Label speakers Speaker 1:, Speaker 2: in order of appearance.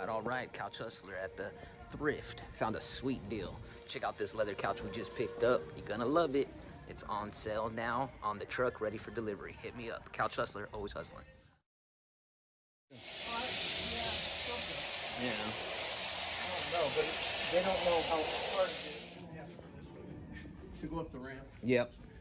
Speaker 1: All right, Couch Hustler at the thrift. Found a sweet deal. Check out this leather couch we just picked up. You're gonna love it. It's on sale now, on the truck, ready for delivery. Hit me up. Couch Hustler, always hustling. Yeah.
Speaker 2: I don't know, but they don't know how hard it is to go up the ramp.
Speaker 1: Yep.